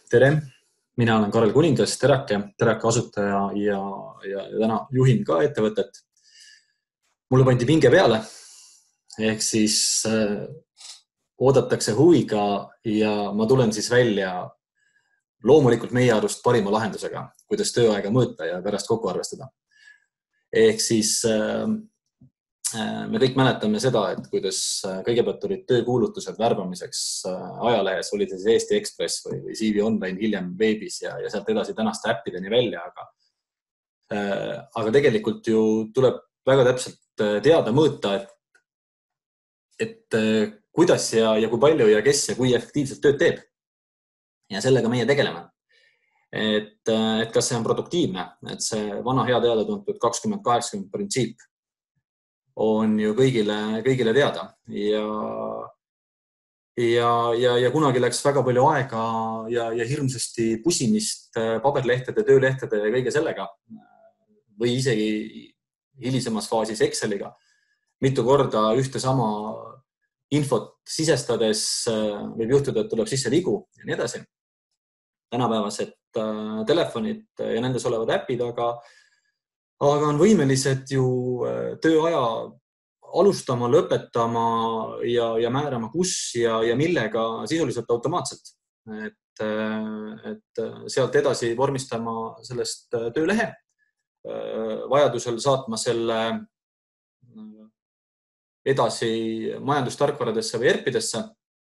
Tere, mina olen Karel Kuningas, Terake asutaja ja täna juhin ka ettevõtet. Mulle pandi pinge peale, ehk siis oodatakse huviga ja ma tulen siis välja loomulikult meie arust parima lahendusega, kuidas tööaega mõõta ja pärast kokku arvestada. Ehk siis me kõik mäletame seda, et kuidas kõigepealt olid töökuulutused värbamiseks ajalehes, oli see siis Eesti Ekspress või CV Online hiljem veebis ja sealt edasi tänaste äppideni välja. Aga tegelikult ju tuleb väga täpselt teada mõõta, et kuidas ja kui palju ja kes ja kui efektiivselt tööd teeb. Ja sellega meie tegeleme. Et kas see on produktiivne, et see vana hea teada tuntud 20-80 printsiip on ju kõigile teada ja kunagi läks väga palju aega ja hirmsasti pusimist paberlehtede, töölehtede ja kõige sellega või isegi hilisemas faasis Exceliga. Mitu korda ühte sama infot sisestades võib juhtuda, et tuleb sisse vigu ja nii edasi. Tänapäevased telefonid ja nendes olevad äpid, aga on võimelised ju tööaja alustama, lõpetama ja määrama kus ja millega sisuliselt automaatselt. Et sealt edasi vormistama sellest töölehe, vajadusel saatma selle edasi majandustarkvaradesse või ERP-idesse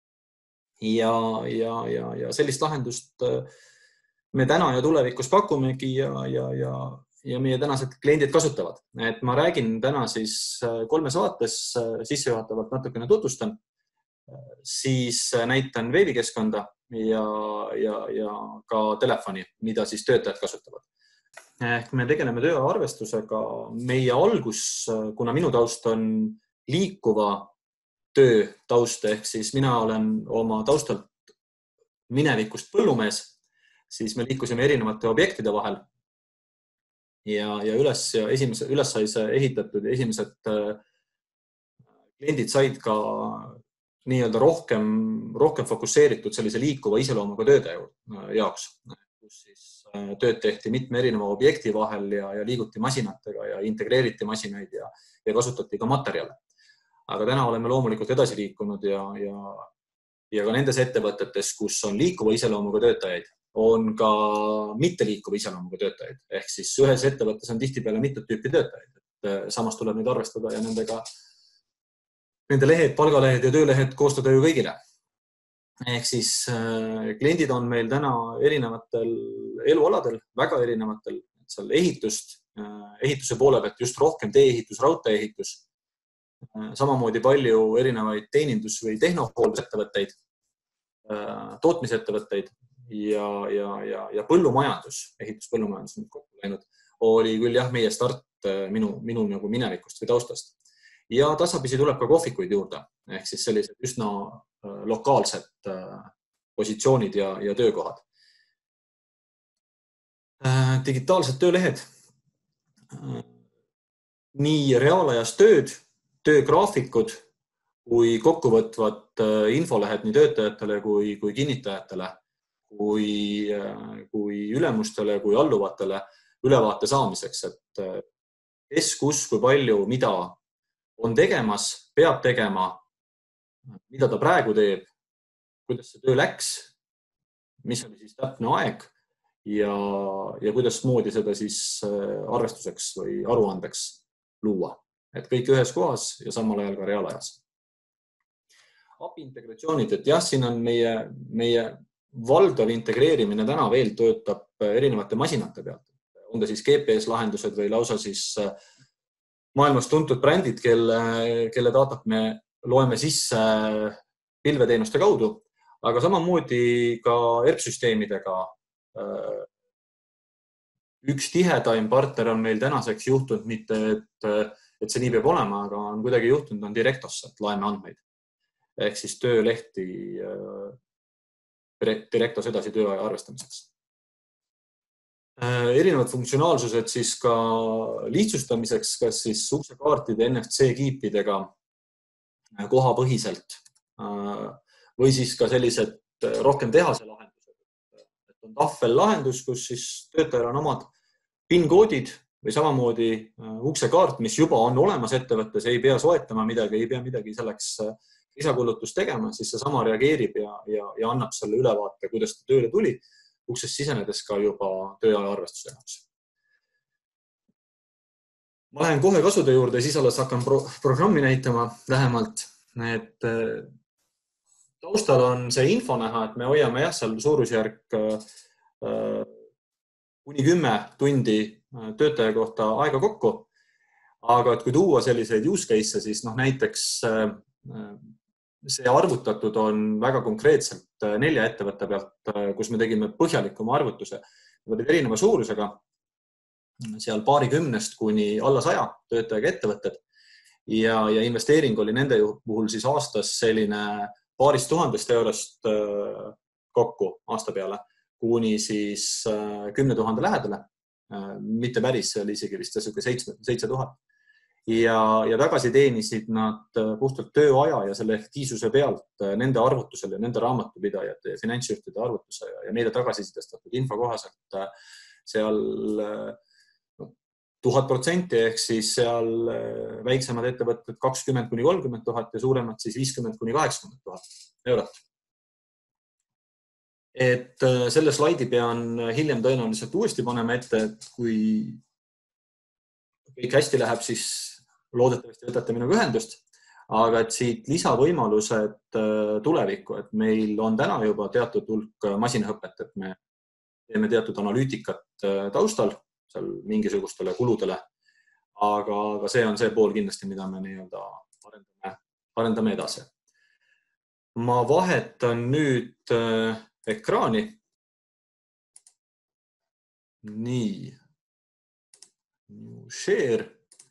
ja sellist lahendust me täna ja tulevikus pakumegi ja meie tänased kliendid kasutavad. Et ma räägin täna siis 3 vaates, sissejuhatavalt natukene tutvustan, siis näitan veebikeskkonda ja ka telefoni, mida siis töötajad kasutavad. Ehk me tegeleme tööarvestusega. Meie algus, kuna minu taust on liikuva töö taust, ehk siis mina olen oma taustalt minevikust põllumees, siis me liikusime erinevate objektide vahel ja üles sai see ehitatud ja esimesed kliendid said ka nii-öelda rohkem fokusseeritud sellise liikuva iseloomuga tööde jaoks, kus siis tööd tehti mitme erineva objekti vahel ja liiguti masinatega ja integreeriti masinaid ja kasutati ka materjale. Aga täna oleme loomulikult edasi liikunud ja ka nendes ettevõtetes, kus on liikuva iseloomuga töötajaid, on ka mitteliikuva iseloomuga töötajaid. Ehk siis ühes ettevõttes on tihtipeale mitut tüüpi töötajaid. Samas tuleb neid arvestada ja nende lehed, palgalehed ja töölehed koostada ju kõigile. Ehk siis kliendid on meil täna erinevatel elualadel, väga erinevatel, seal ehituse poole pealt just rohkem tee-ehitus, raudtee-ehitus, samamoodi palju erinevaid teenindus- või tehnohooldusettevõtteid, tootmisettevõtteid ja põllumajandus, ehituspõllumajandus nüüd kokku läinud, oli küll jah meie start minu nagu minevikust või taustast. Ja tasapisi tuleb ka kohvikuid juurde, ehk siis sellised üsna lokaalsed positsioonid ja töökohad. Digitaalsed töölehed, nii reaalajas töögraafikud kui kokkuvõtvad infolehed nii töötajatele kui kinnitajatele, kui ülemustele, kui alluvatele ülevaate saamiseks, et kes, kus, kui palju, mida on tegemas, peab tegema, mida ta praegu teeb, kuidas see töö läks, mis oli siis täpne aeg ja kuidas moodi seda siis arvestuseks või aruandeks luua. Et kõik ühes kohas ja samal ajal ka reaalajas. API integratsioonid, et jah, siin on meie valdav integreerimine täna veel töötab erinevate masinate pealt. On ta siis GPS-lahendused või lausa siis maailmas tuntud brändid, kelle datat me loeme sisse pilveteenuste kaudu, aga samamoodi ka ERP-süsteemidega. Üks tihedaim partner on meil tänaseks juhtunud, mitte et see nii peab olema, aga on kuidagi juhtunud, on Directosse, et laeme andmeid. Ehk siis töölehti Directos edasi tööaja arvestamiseks. Erinevad funktsionaalsused siis ka lihtsustamiseks, kas siis uksekaartide NFC-kiipidega kohapõhiselt või siis ka sellised rohkem tehase lahendused. on tahvellahendus, kus siis töötajal on omad PIN-koodid või samamoodi uksekaart, mis juba on olemas ettevõttes, ei pea soetama midagi, ei pea midagi selleks lisakulutust tegema, siis see sama reageerib ja annab selle ülevaate, kuidas ta tööle tuli, uksest sisenedes ka juba tööaja arvestuse jaoks. Ma lähen kohe kasude juurde ja siis alles hakkan programmi näitama lähemalt. Et taustal on see info näha, et me hoiame seal suurusjärk kuni 10 tundi töötaja kohta aega kokku. Aga et kui tuua selliseid use case, siis näiteks see arvutatud on väga konkreetselt 4 ettevõtte pealt, kus me tegime põhjalikuma arvutuse. Need olid erineva suurusega, seal paarikümnest kuni alla 100 töötajaga ettevõtted ja investeering oli nende puhul siis aastas selline paarist tuhandest eurost kokku aasta peale kuni siis 10 000 lähedale. Mitte päris, see oli isegi vist 7000. Ja tagasi teenisid nad puhtalt tööaja ja selle efektiivsuse pealt nende arvutusel ja nende raamatupidajate ja finantsjuhtide arvutuse ja meile tagasisidestatud info kohaselt seal 1000% ehk siis seal väiksemad ettevõtted 20 kuni 30 000 ja suuremad siis 50 kuni 80 000 eurot. Et selle slaidi pean hiljem tõenäoliselt uuesti panema ette, et kui kõik hästi läheb, siis loodetavasti võtate minuga ühendust. Aga et siit lisavõimalused tulevikku, et meil on täna juba teatud hulk masinaõpet, et me teeme teatud analüütikat taustal, seal mingisugustele kuludele, aga see on see pool kindlasti, mida me arendame edasi. Ma vahetan nüüd ekraani. Nii. Share.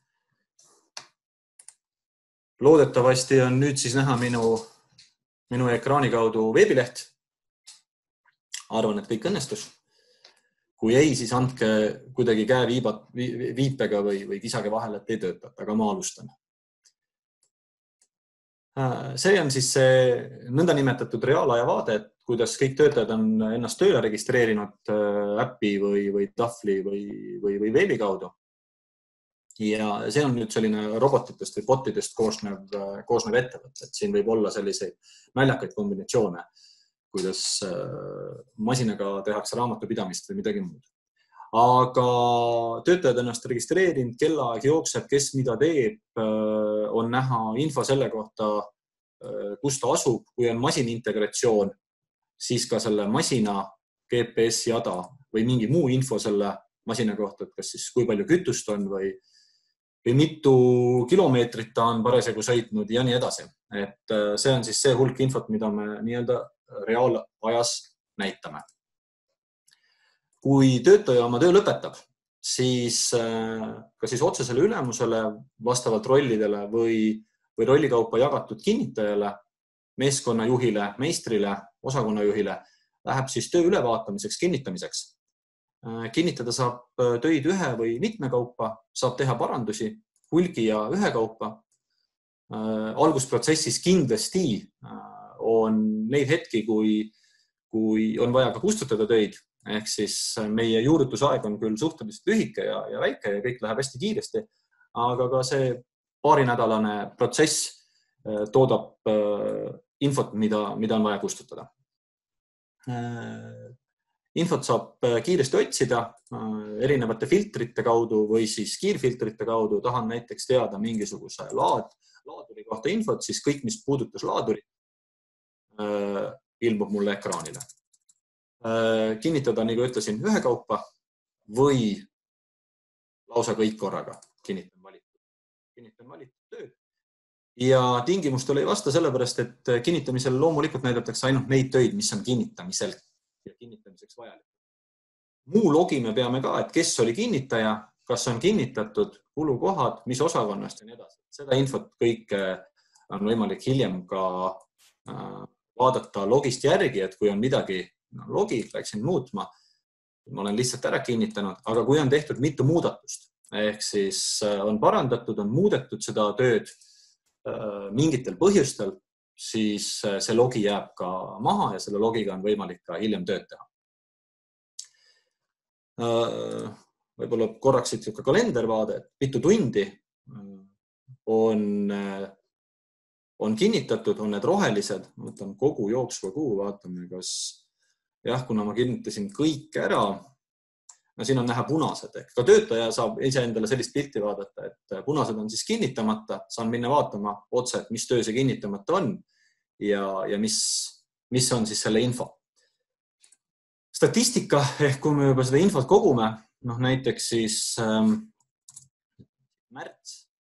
Loodetavasti on nüüd siis näha minu ekraani kaudu veebileht. Arvan, et kõik õnnestus. Kui ei, siis andke kuidagi käe viipega või kisage vahel, et ei tööta, aga ma alustan. See on siis see nõndanimetatud reaalaja vaade, et kuidas kõik töötajad on ennast tööle registreerinud äppi või tahvli või veebi kaudu. Ja see on nüüd selline robotitest või botidest koosnev ettevõte, et siin võib olla selliseid naljakaid kombinatsioone, kuidas masinaga tehakse raamatupidamist või midagi muud. Aga töötajad ennast registreerinud, kellaaeg jookseb, kes mida teeb, on näha info selle kohta, kus ta asub, kui on masinintegratsioon, siis ka selle masina GPS-jada või mingi muu info selle masina kohta, et kas siis kui palju kütust on või mitu kilomeetrit ta on parasjagu sõitnud ja nii edasi. Et see on siis see hulk infot, mida me reaalajas näitame. Kui töötaja oma töö lõpetab, siis kas siis otsesele ülemusele vastavalt rollidele või rollikaupa jagatud kinnitajale, meeskonnajuhile, meistrile, osakonnajuhile läheb siis töö ülevaatamiseks, kinnitamiseks. Kinnitada saab töid ühe või mitme kaupa, saab teha parandusi hulgi ja ühe kaupa. Algusprotsessis kindlasti on neid hetki, kui on vaja ka kustutada töid, ehk siis meie juurutusaeg on küll suhteliselt lühike ja väike ja kõik läheb hästi kiiresti, aga ka see paarinädalane protsess toodab infot, mida on vaja kustutada. Infot saab kiiresti otsida erinevate filtrite kaudu või siis kiirfiltrite kaudu. Tahan näiteks teada mingisuguse laaduri kohta infot, siis kõik, mis puudutas laadurit, ilmub mulle ekraanile. Kinnitada, nagu ütlesin, ühe kaupa või lausa kõik korraga. Kinnitan valitud tööd. Ja tingimustel ei vasta sellepärast, et kinnitamisel loomulikult näidatakse ainult neid töid, mis on kinnitamisel ja kinnitamiseks vajalik. Muu logi me peame ka, et kes oli kinnitaja, kas on kinnitatud, kulukohad, mis osakonnast ja nii edasi. Seda infot kõike on võimalik hiljem ka vaadata logist järgi, et kui on midagi logi, läksin muutma, ma olen lihtsalt ära kinnitanud, aga kui on tehtud mitu muudatust, ehk siis on parandatud, on muudetud seda tööd mingitel põhjustel, siis see logi jääb ka maha ja selle logiga on võimalik ka hiljem tööd teha. võib-olla korraks siit ka kalendervaade, et mitu tundi on kinnitatud, on need rohelised, võtan kogu jooksva kuu, vaatame, kas jah, kuna ma kinnitasin kõik ära, no siin on näha punased, ehk ka töötaja saab ise endale sellist pilti vaadata, et punased on siis kinnitamata, saan minna vaatama otse, et mis töö see kinnitamata on ja mis on siis selle info. Statistika, ehk kui me juba seda infot kogume, näiteks siis märts,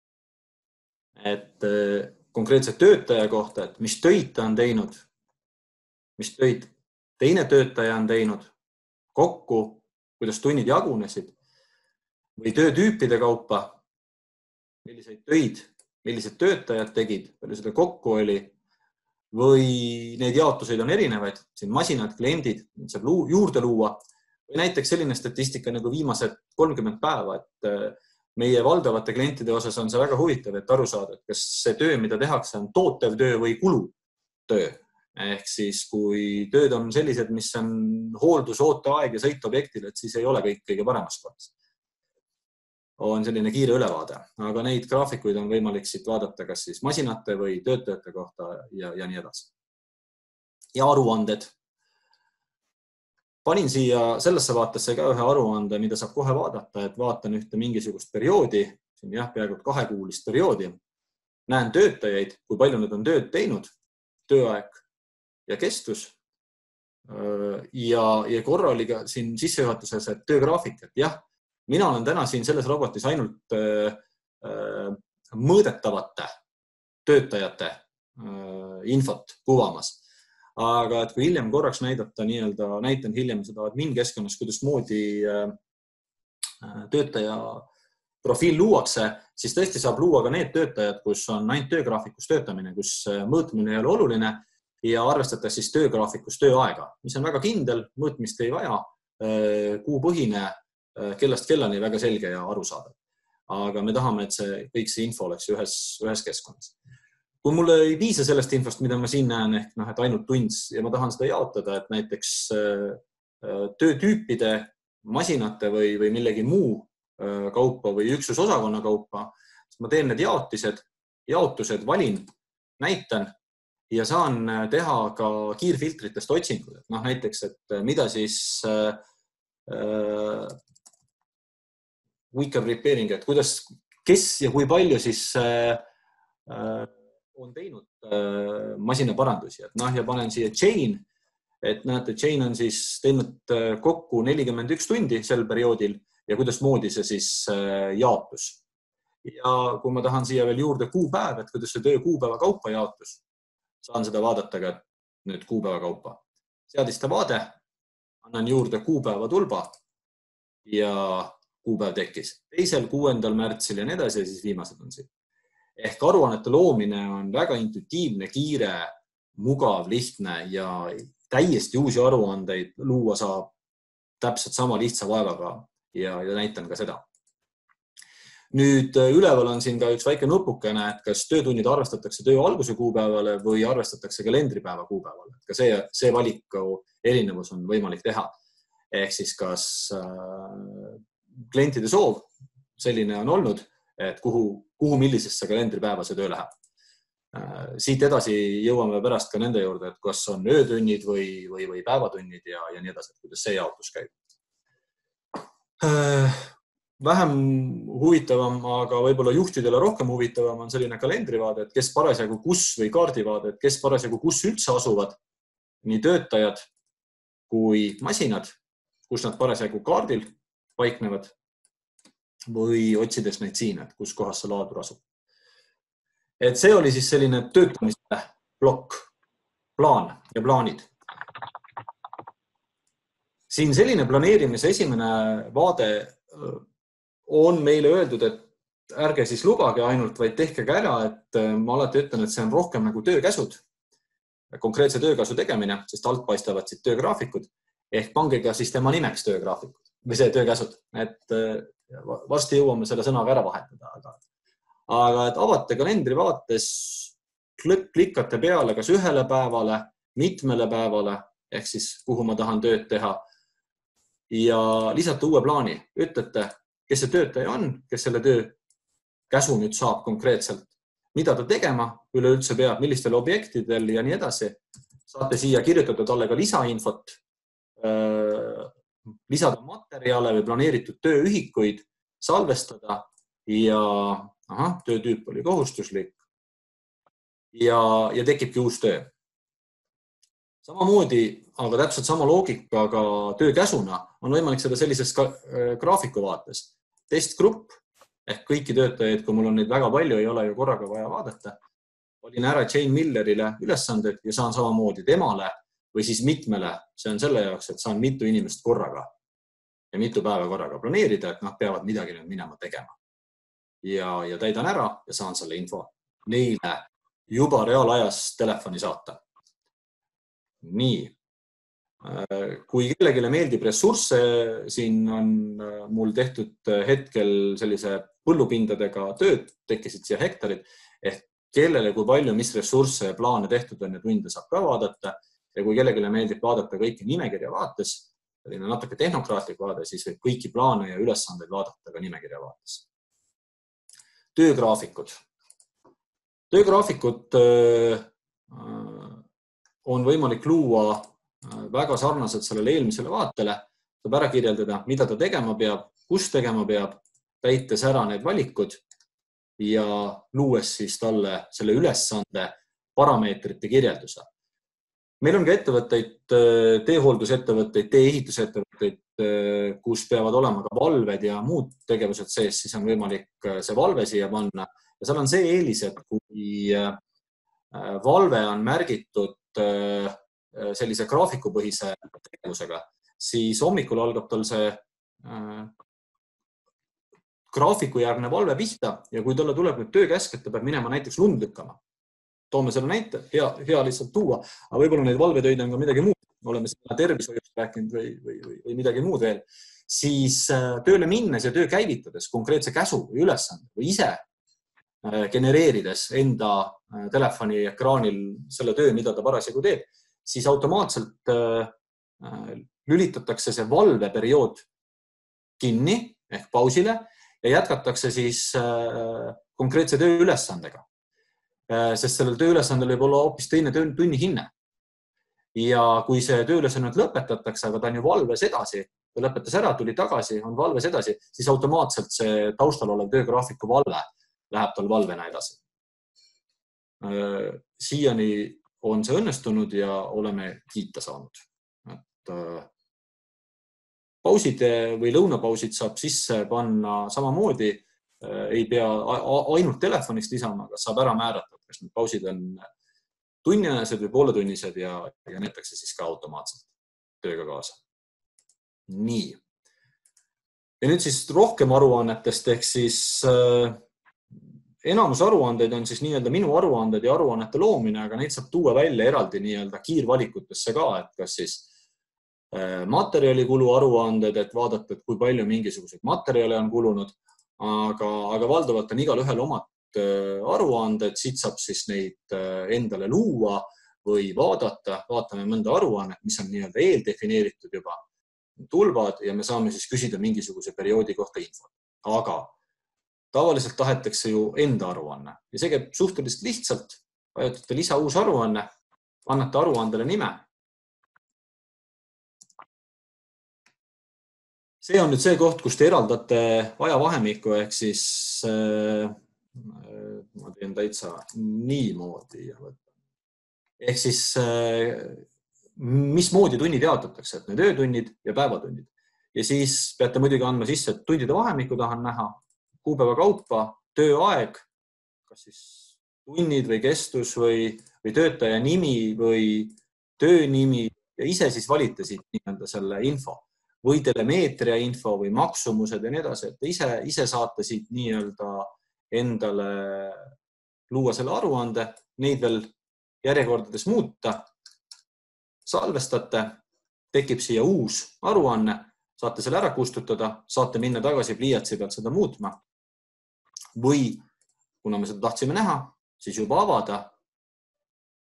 et konkreetse töötaja kohta, et mis töid ta on teinud, mis töid teine töötaja on teinud, kokku, kuidas tunnid jagunesid või töötüüpide kaupa, milliseid töid, millised töötajad tegid, palju seda kokku oli või neid jaotuseid on erinevaid, siin masinad, kliendid, saab juurde luua või näiteks selline statistika nagu viimased 30 päeva, et meie valdavate klientide osas on see väga huvitav, et aru saada, et kas see töö, mida tehakse, on tootev töö või kulutöö. Ehk siis, kui tööd on sellised, mis on hooldus, ooteaeg ja sõit objektil, et siis ei ole kõik kõige paremas kohas. On selline kiire ülevaade, aga neid graafikuid on võimalik siit vaadata kas siis masinate või töötajate kohta ja nii edasi. Ja aruanded. Panin siia sellesse vaatesse ka ühe aruande, mida saab kohe vaadata, et vaatan ühte mingisugust perioodi, siin jah, peaaegu 2-kuulist perioodi. Näen töötajaid, kui palju nad on tööd teinud, tööaeg ja kestus. Ja korra oli ka siin sissejuhatuses, et töögraafik, et jah, mina olen täna siin selles robotis ainult mõõdetavate töötajate infot kuvamas. Aga et kui hiljem korraks näitan hiljem seda admin-keskkonnas, kuidas moodi töötaja profiil luuakse, siis tõesti saab luua ka need töötajad, kus on ainult töögraafikus töötamine, kus mõõtmine ei ole oluline ja arvestatakse siis töögraafikus tööaega, mis on väga kindel, mõõtmist ei vaja, kuupõhine, kellast kellani väga selge ja arusaadav. Aga me tahame, et kõik see info oleks ühes keskkonnas. Kui mulle ei piisa sellest infost, mida ma siin näen, ehk et ainult tund ja ma tahan seda jaotada, et näiteks töötüüpide, masinate või millegi muu kaupa või üksusosakonna kaupa, siis ma teen need jaotused, valin, näitan ja saan teha ka kiirfiltritest otsingud. Näiteks, et mida siis weaker repairing, et kuidas, kes ja kui palju siis on teinud masinaparandusi. Ja panen siia chain, et näete, chain on siis teinud kokku 41 tundi sel perioodil ja kuidas moodi see siis jaotus. Ja kui ma tahan siia veel juurde kuupäev, et kuidas see töö kuupäeva kaupa jaotus, saan seda vaadata ka nüüd kuupäeva kaupa. Seadiste vaade, annan juurde kuupäeva tulba ja kuupäev tekkis 2., 6. märtsil ja nii edasi ja siis viimased on siin. Ehk aruannete loomine on väga intuitiivne, kiire, mugav, lihtne ja täiesti uusi aruandeid luua saab täpselt sama lihtsa vaevaga ja näitan ka seda. Nüüd üleval on siin ka üks väike nupukene, et kas töötunnid arvestatakse töö alguse kuupäevale või arvestatakse kalendripäeva kuupäevale. Ka see valiku erinevus on võimalik teha. Ehk siis kas klientide soov selline on olnud, et kuhu millisesse kalendripäeva see töö läheb. Siit edasi jõuame pärast ka nende juurde, et kas on öötunnid või päevatunnid ja nii edasi, kuidas see jaotus käib. Vähem huvitavam, aga võib-olla juhtidele rohkem huvitavam on selline kalendrivaade, et kes parasjagu kus või kaardivaade, et kes parasjagu kus üldse asuvad, nii töötajad kui masinad, kus nad parasjagu kaardil paiknevad või otsides neid siin, et kus kohas see laadur asub. Et see oli siis selline töötamise plokk, plaan ja plaanid. Siin selline planeerimise esimene vaade on meile öeldud, et ärge siis lubage ainult, vaid tehke ka ära, et ma alati ütlen, et see on rohkem nagu töökäsud, konkreetse töökäsu tegemine, sest alt paistavad siit töögraafikud, ehk pange ka siis tema nimeks töögraafikud või see töökäsud, et varsti jõuame selle sõnaga ära vahetada, aga et avate kalendri vaates, klikkate peale kas ühele päevale, mitmele päevale, ehk siis kuhu ma tahan tööd teha ja lisate uue plaani. Ütlete, kes see töötaja on, kes selle töö käsu nüüd saab konkreetselt, mida ta tegema üleüldse peab, millistel objektidel ja nii edasi. Saate siia kirjutada talle ka lisainfot, lisada materjale või planeeritud tööühikuid, salvestada ja töötüüp oli kohustuslik ja tekibki uus töö. Samamoodi, aga täpselt sama loogikaga töökäsuna on võimalik seda sellises graafiku vaates. Testgrupp ehk kõiki töötajaid, kui mul on neid väga palju, ei ole ju korraga vaja vaadata. Olin ära Jane Millerile ülesanded ja saan samamoodi temale või siis mitmele. See on selle jaoks, et saan mitu inimest korraga ja mitu päeva korraga planeerida, et nad peavad midagi nüüd minema tegema. Ja täidan ära ja saan selle info neile juba reaalajas telefoni saata. Nii. Kui kellegile meeldib ressursse, siin on mul tehtud hetkel sellise põllupindadega tööd, tekkisid siia hektarid, ehk kellele kui palju, mis ressursse ja plaane tehtud on ja tunde saab ka vaadata. Ja kui kellegile meeldib vaadata kõiki nimekirja vaates, selline natuke tehnokraatlik vaade, siis võib kõiki plaane ja ülesandeid vaadata ka nimekirja vaates. Töögraafikud. Töögraafikud on võimalik luua väga sarnaselt sellele eelmisele vaatele. Saab ära kirjeldada, mida ta tegema peab, kus tegema peab, täites ära need valikud ja luues siis talle selle ülesande parameetrite kirjelduse. Meil on ka ettevõtteid, teehooldusettevõtteid, teeehitusettevõtteid, kus peavad olema ka valved ja muud tegevused sees, siis on võimalik see valve siia panna. Ja seal on see eelis, et kui valve on märgitud sellise graafikupõhise tegevusega, siis hommikul algab tal see graafikujärgne valve pihta ja kui talle tuleb nüüd töökäsk, et ta peab minema näiteks lund lükkama. Toome selle näite, hea lihtsalt tuua, aga võib-olla neid valvetöid on ka midagi muud. Oleme sinna tervishoiust rääkinud või midagi muud veel. Siis tööle minnes ja töö käivitades konkreetse käsu või ülesande või ise genereerides enda telefoni ekraanil selle töö, mida ta parasjagu teeb, siis automaatselt lülitatakse see valveperiood kinni ehk pausile ja jätkatakse siis konkreetse tööülesandega. Sest sellel tööülesandel võib olla hoopis teine tunni hinne. Ja kui see tööülesandel lõpetatakse, aga ta on ju valves edasi, ta lõpetas ära, tuli tagasi, on valves edasi, siis automaatselt see taustal olev töögraafiku valve läheb tal valvena edasi. Siiani on see õnnestunud ja oleme kiita saanud. Pausid või lõunapausid saab sisse panna samamoodi, ei pea ainult telefonist lisama, aga saab ära määrata, kas need pausid on tunniajased või pooletunnised ja neetakse siis ka automaatselt tööga kaasa. Nii. Ja nüüd siis rohkem aruannetest ehk siis enamus aruandeid on siis nii-öelda minu aruanded ja aruannete loomine, aga neid saab tuua välja eraldi nii-öelda kiirvalikutesse ka, et kas siis materjalikulu aruanded, et vaadata, et kui palju mingisuguseid materjale on kulunud, aga valdavalt on igal ühel omad aruanded, siit saab siis neid endale luua või vaadata, vaatame mõnda aruannet, mis on nii-öelda eeldefineeritud juba tulbad ja me saame siis küsida mingisuguse perioodi kohta infot. Aga tavaliselt tahetakse ju enda aruanne ja see käib suhteliselt lihtsalt, vajutate lisa uus aruanne, annate aruandele nime. See on nüüd see koht, kus te eraldate ajavahemikku ehk siis ma teen täitsa niimoodi. Ehk siis mismoodi tunnid jaotatakse, et need öötunnid ja päevatunnid. Ja siis peate muidugi andma sisse, et tundide vahemikku tahan näha, kuupäeva kaupa, tööaeg, kas siis tunnid või kestus või töötaja nimi või töönimi ja ise siis valite siit nii-öelda selle info või telemeetria info või maksumused ja nii edasi, et ise saate siit nii-öelda endale luua selle aruande, neid veel järjekordades muuta, salvestate, tekib siia uus aruanne, saate selle ära kustutada, saate minna tagasi pliiatsi pealt seda muutma või kuna me seda tahtsime näha, siis juba avada,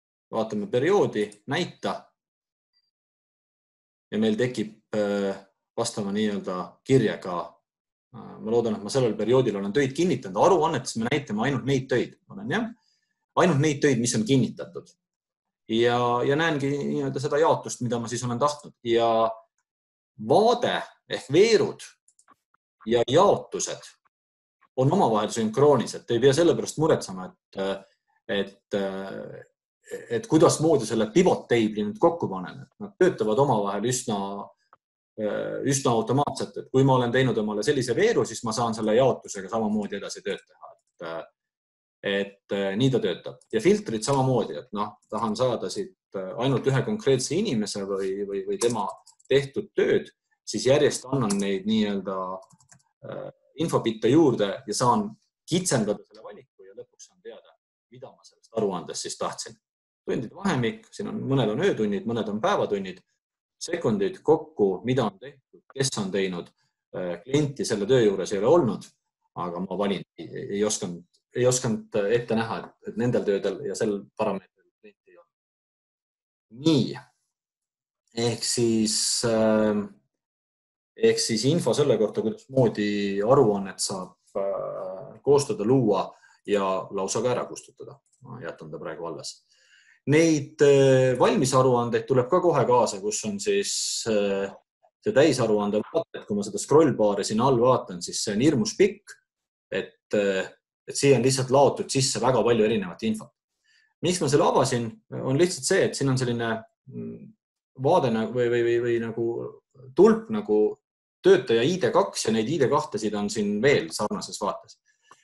vaatame perioodi, näita ja meil tekib vastava nii-öelda kirjega. Ma loodan, et ma sellel perioodil olen töid kinnitanud. Aruannetes me näitame ainult neid töid. Ainult neid töid, mis on kinnitatud. Ja näengi nii-öelda seda jaotust, mida ma siis olen tahtnud. Ja vaade ehk veerud ja jaotused on omavahel sünkroonis, et ei pea selle pärast muretsema, et kuidas moodi selle pivot table'i nüüd kokku panen. Nad töötavad omavahel üsna automaatselt, et kui ma olen teinud omale sellise veeru, siis ma saan selle jaotusega samamoodi edasi tööd teha. Et nii ta töötab. Ja filtrid samamoodi, et tahan saada siit ainult ühe konkreetse inimese või tema tehtud tööd, siis järjest annan neid nii-öelda infobitte juurde ja saan kitsendada selle valiku ja lõpuks saan teada, mida ma sellest aruandest siis tahtsin. Tundide vahemik, siin mõned on öötunnid, mõned on päevatunnid, sekundid kokku, mida on tehtud, kes on teinud, klienti selle töö juures ei ole olnud, aga ma valin, ei osanud ette näha, et nendel töödel ja sel parameetril klienti ei ole. Nii, ehk siis info selle kohta, kuidas moodi aruannet saab koostada, luua ja lausa ka ära kustutada. Ma jätan ta praegu alles. Neid valmis aruandeid tuleb ka kohe kaasa, kus on siis see täisaruande vaate, et kui ma seda scrollbaari siin all vaatan, siis see on hirmus pikk, et siia on lihtsalt laotud sisse väga palju erinevat infot. Miks ma selle avasin, on lihtsalt see, et siin on selline vaade või nagu tulp nagu töötaja ID2 ja neid ID2-sid on siin veel sarnases vaates.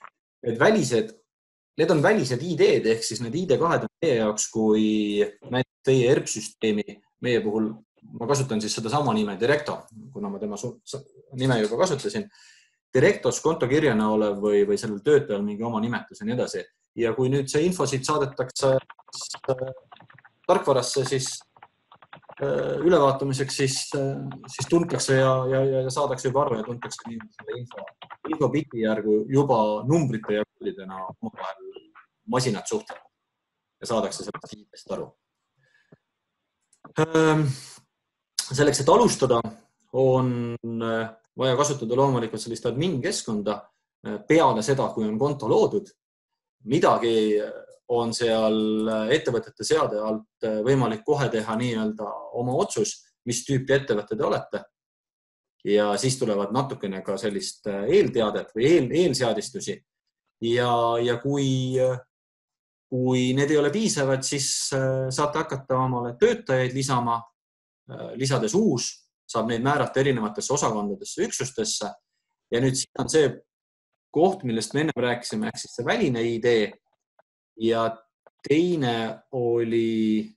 Need on välised ID-d, ehk siis need ID2-d on meie jaoks, kui näiteks teie ERP-süsteemi, meie puhul ma kasutan siis seda sama nime Directo, kuna ma tema nime juba kasutasin. Directos kontokirjana olev või sellel töötajal mingi oma nimetus ja nii edasi. Ja kui nüüd see info siit saadetakse tarkvarasse, siis ülevaatamiseks, siis tuntakse ja saadakse juba aru ja tuntakse selle infobiti järgu juba numbrite ja koodidena omavahel masinad suhtlevad ja saadakse sellest ID-st aru. Selleks, et alustada, on vaja kasutada loomulikult sellist admin keskkonda peale seda, kui on konto loodud. Midagi on seal ettevõtete seade alt võimalik kohe teha nii-öelda oma otsus, mis tüüpi ettevõtted olete. Ja siis tulevad natukene ka sellist eelteadet või eelseadistusi. Ja kui need ei ole piisavad, siis saate hakata omale töötajaid lisama, lisades uus, saab neid määrata erinevatesse osakondadesse, üksustesse. Ja nüüd siin on see koht, millest me enne rääkisime, ehk siis see väline ID ja teine oli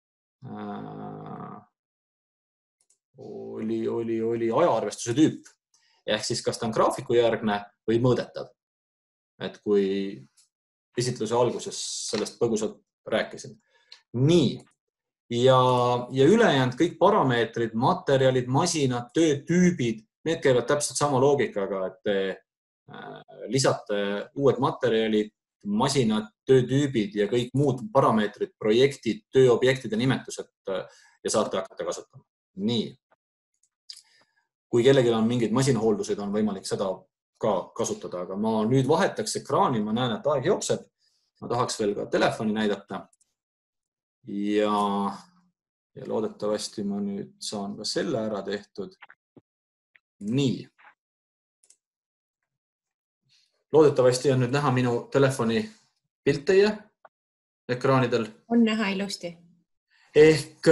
ajaarvestuse tüüp. Ehk siis kas ta on graafikujärgne või mõõdetav. Et kui esitluse alguses sellest põgusalt rääkisin. Nii. Ja ülejäänud kõik parameetrid, materjalid, masinad, töötüübid, need käivad täpselt sama loogikaga, et te lisate uued materjalid, masinad, töötüübid ja kõik muud parameetrid, projektid, tööobjektide nimetused ja saate hakata kasutama. Nii. Kui kellelgi on mingid masinahooldused, on võimalik seda ka kasutada, aga ma nüüd vahetaks ekraani, ma näen, et aeg jookseb. Ma tahaks veel ka telefoni näidata ja loodetavasti ma nüüd saan ka selle ära tehtud. Nii. Loodetavasti on nüüd näha minu telefoni pilt teie ekraanidel. On näha ilusti. Ehk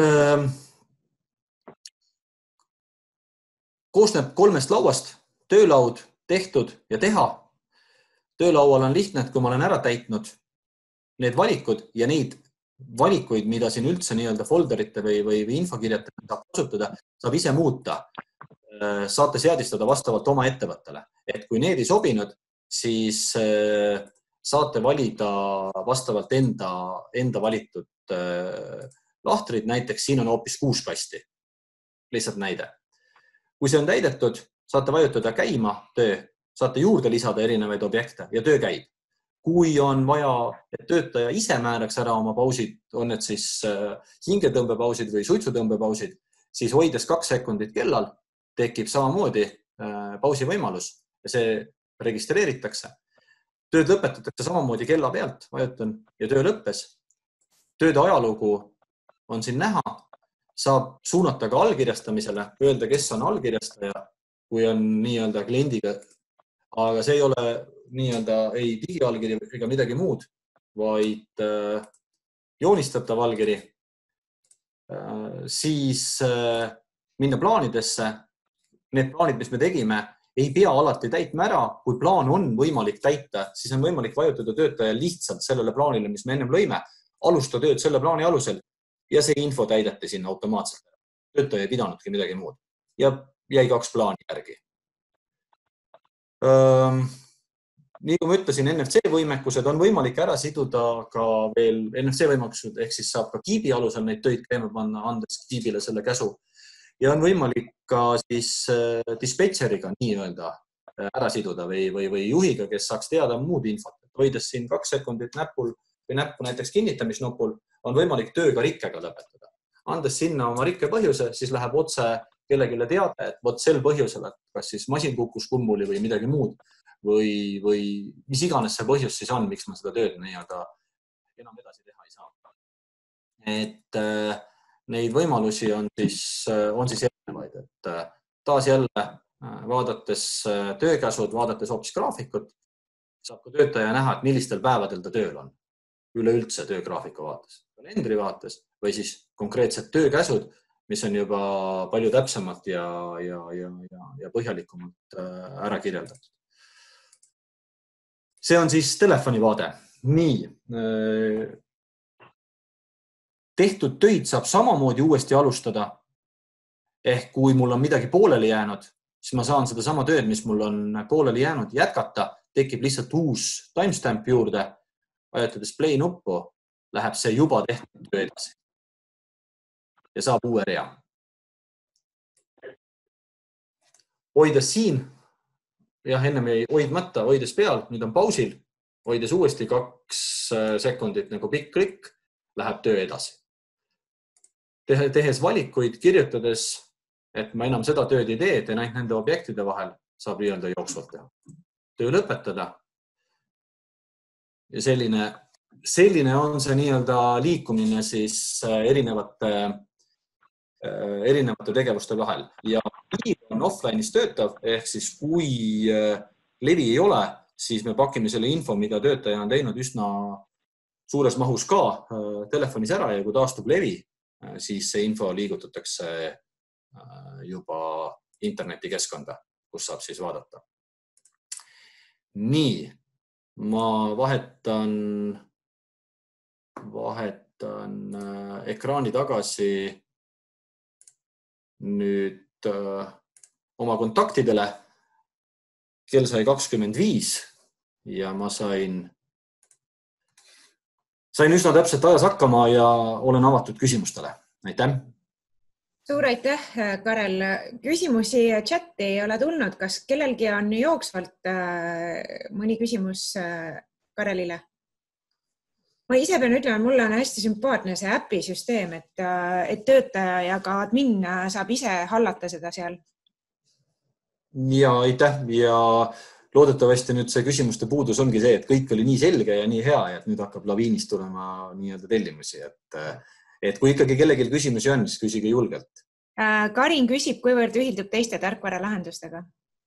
koosneb 3 lauast, töölaud, tehtud ja teha. Töölaual on lihtne, et kui ma olen ära täitnud need valikud ja neid valikuid, mida siin üldse nii-öelda folderite või infokirjate saab kasutada, saab ise muuta. Saate seadistada vastavalt oma ettevõttele. Et kui need ei sobinud, siis saate valida vastavalt enda valitud lahtrid. Näiteks siin on hoopis 6 kasti. Lihtsalt näide. Kui see on täidetud, saate vajutada käima töö, saate juurde lisada erinevaid objekte ja töö käib. Kui on vaja, et töötaja ise määraks ära oma pausid, on need siis hingetõmbepausid või suitsutõmbepausid, siis hoides 2 sekundit kellal, tekib samamoodi pausi võimalus ja see registreeritakse. Tööd lõpetatakse samamoodi kella pealt, vajutan ja töö lõppes. Tööde ajalugu on siin näha, saab suunata ka allkirjastamisele, öelda, kes on allkirjastaja, kui on nii-öelda kliendiga, aga see ei ole nii-öelda ei digiallkiri ega midagi muud, vaid joonistatav allkiri. Siis minna plaanidesse. Need plaanid, mis me tegime, ei pea alati täitma ära. Kui plaan on võimalik täita, siis on võimalik vajutada töötaja lihtsalt sellele plaanile, mis me ennem lõime, alusta tööd selle plaani alusel ja see info täideti sinna automaatselt. Töötaja ei pidanudki midagi muud ja jäi 2 plaani järgi. Nii kui ma ütlesin, NFC võimekused on võimalik ära siduda ka veel NFC võimekused, ehk siis saab ka kiibi alusel neid töid käima panna, andes kiibile selle käsu. Ja on võimalik ka siis dispetšeriga nii-öelda ära siduda või juhiga, kes saaks teada muud infot. Hoides siin 2 sekundit näppu näiteks kinnitamisnupul, on võimalik tööga rikkega lõpetada. Andes sinna oma rikke põhjuse, siis läheb otse kellelegi teada, et vot sel põhjusel, et kas siis masin kukkus kummuli või midagi muud või mis iganes see põhjus siis on, miks ma seda tööd nii-öelda enam edasi teha ei saa. Et neid võimalusi on siis erinevaid, et taas jälle vaadates töökäsud, vaadates hoopis graafikut, saab ka töötaja näha, et millistel päevadel ta tööl on üleüldse töögraafiku vaates, kalendri vaates või siis konkreetsed töökäsud, mis on juba palju täpsemalt ja põhjalikumalt ära kirjeldatud. See on siis telefoni vaade. Nii. Tehtud töid saab samamoodi uuesti alustada. Ehk kui mul on midagi pooleli jäänud, siis ma saan seda sama tööd, mis mul on pooleli jäänud, jätkata. Tekib lihtsalt uus timestamp juurde. Vajutades play nuppu, läheb see juba tehtud töö edasi. Ja saab uue rea. Hoides siin, ennem ei hoidmata, hoides peal, nüüd on pausil, hoides uuesti 2 sekundit nagu pikk klikk, läheb töö edasi. Tehes valikuid, kirjutades, et ma enam seda tööd ei tee, teen ainult nende objektide vahel, saab nii-öelda jooksvalt teha. Töö lõpetada. Ja selline on see nii-öelda liikumine siis erinevate tegevuste vahel. Ja kui on offline'is töötav, ehk siis kui levi ei ole, siis me pakime selle info, mida töötaja on teinud üsna suures mahus ka telefonis ära ja kui taastub levi, siis see info liigutatakse juba internetikeskkonda, kus saab siis vaadata. Nii, ma vahetan ekraani tagasi nüüd oma kontaktidele. Kell sai 25 ja ma sain üsna täpselt ajas hakkama ja olen avatud küsimustele. Aitäh! Suur aitäh, Karel. Küsimusi chatti ei ole tulnud. Kas kellelgi on jooksvalt mõni küsimus Karelile? Ma ise pean ütlema, mulle on hästi sümpaatne see äpi süsteem, et töötaja ja ka admin saab ise hallata seda seal. Ja aitäh ja loodetavasti nüüd see küsimuste puudus ongi see, et kõik oli nii selge ja nii hea, et nüüd hakkab laviinist tulema nii-öelda tellimusi. Et kui ikkagi kellelgi küsimusi on, siis küsige julgelt. Karin küsib, kuivõrd ühildub teiste tarkvaralahendustega?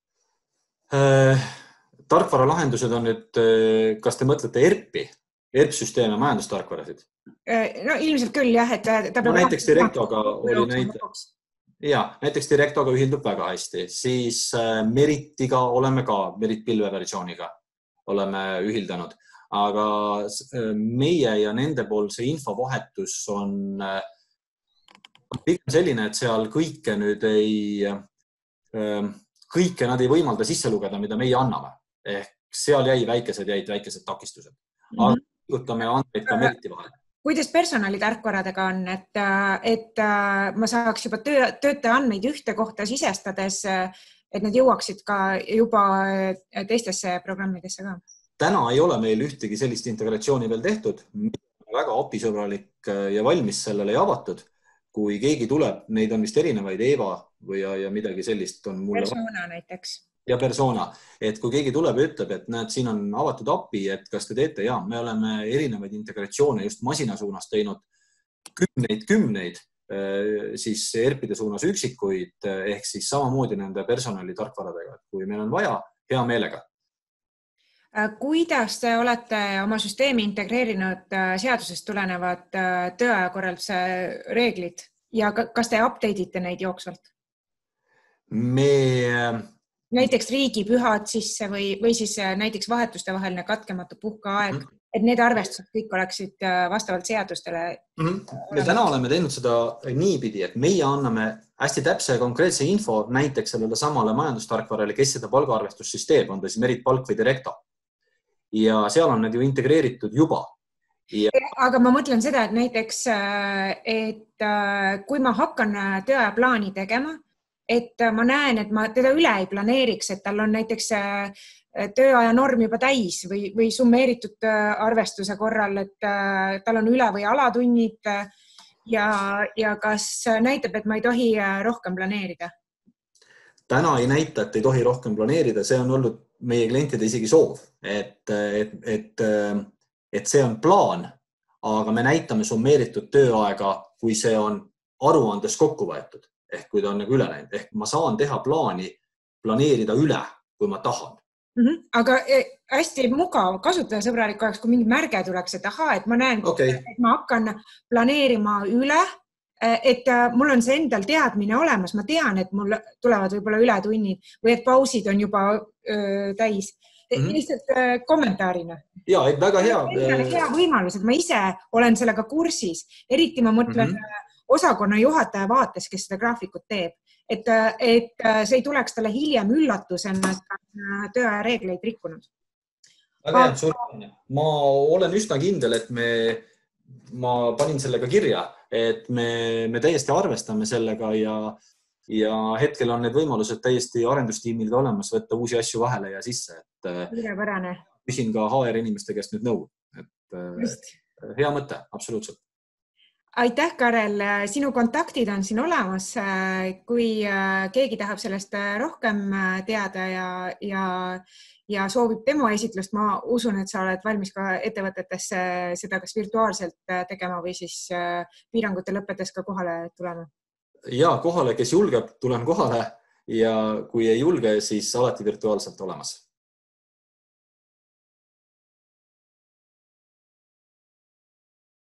Tarkvaralahendused on nüüd, kas te mõtlete ERP-i? ERP-süsteeme majandustarkvarasid? No ilmselt küll jah, et ta no, näiteks Directoga oli näiteks Directoga ühildub väga hästi, siis Meritiga oleme ka, Merit pilveversiooniga oleme ühildanud, aga meie ja nende pool see infovahetus on pigem selline, et seal kõike nad ei võimalda sisse lugeda, mida meie anname. Ehk seal jäid väikesed takistused. Aga liigutame andmeid ka Meriti vahel. Kuidas personalitarkvaradega on, et ma saaks juba töötaja andmeid ühte kohta sisestades, et need jõuaksid ka juba teistesse programmidesse ka? Täna ei ole meil ühtegi sellist integratsiooni veel tehtud. Väga apisõbralik ja valmis sellele ja avatud. kui keegi tuleb, neid on vist erinevaid, Eva või ja midagi sellist on mulle. Persona näiteks. Ja Persona, et kui keegi tuleb ja ütleb, et näed, siin on avatud API, et kas te teete? Ja me oleme erinevaid integratsioone just masina suunas teinud kümneid, siis ERP-ide suunas üksikuid, ehk siis samamoodi nende personali tarkvaradega, et kui meil on vaja, hea meelega. Kuidas te olete oma süsteemi integreerinud seadusest tulenevad tööajakorralduse reeglid ja kas te update'ite neid jooksvalt? Näiteks riigipühad sisse või siis näiteks vahetuste vaheline katkematu puhkeaeg, et need arvestused kõik oleksid vastavalt seadustele. Ja täna oleme teinud seda niipidi, et meie anname hästi täpse ja konkreetse info näiteks sellele samale majandustarkvarale, kes seda palgaarvestussüsteem on, ta siis Merit Palk või Direkto. Ja seal on need ju integreeritud juba. Aga ma mõtlen seda, et näiteks, et kui ma hakkan tööajaplaani tegema, et ma näen, et ma teda üle ei planeeriks, et tal on näiteks tööaja norm juba täis või summeeritud arvestuse korral, et tal on üle- või alatunnid ja kas näitab, et ma ei tohi rohkem planeerida? Täna ei näita, et ei tohi rohkem planeerida, see on olnud meie klientide isegi soov, et see on plaan, aga me näitame summeeritud tööaega, kui see on aruandes kokku võetud, ehk kui ta on nagu üle läinud, ehk ma saan teha planeerida üle, kui ma tahan. Aga hästi mugav kasutajasõbralik oleks, kui mingi märge tuleks, et et ma näen, et ma hakkan planeerima üle, et mul on see endal teadmine olemas, ma tean, et mul tulevad võib-olla ületunnid või et pausid on juba täis. Lihtsalt kommentaarina. Ja, väga hea. Hea võimalus, et ma ise olen sellega kursis. Eriti ma mõtlen osakonna juhataja vaates, kes seda graafikut teeb. Et see ei tuleks talle hiljem üllatusena, et on tööaja reegleid rikkunud. Väga hea, suur. Ma olen üsna kindel, et ma panin sellega kirja, et me täiesti arvestame sellega ja hetkel on need võimalused täiesti arendustiimil olemas, võtta uusi asju vahele ja sisse. Küsin ka HR inimeste käest nüüd nõu. Hea mõte, absoluutselt. Aitäh, Karel. Sinu kontaktid on siin olemas. Kui keegi tahab sellest rohkem teada ja soovib demo esitlust, ma usun, et sa oled valmis ka ettevõtetesse seda kas virtuaalselt tegema või siis piirangute lõppedes ka kohale tulema. Ja kohale, kes julgeb, tulen kohale ja kui ei julge, siis alati virtuaalselt olemas.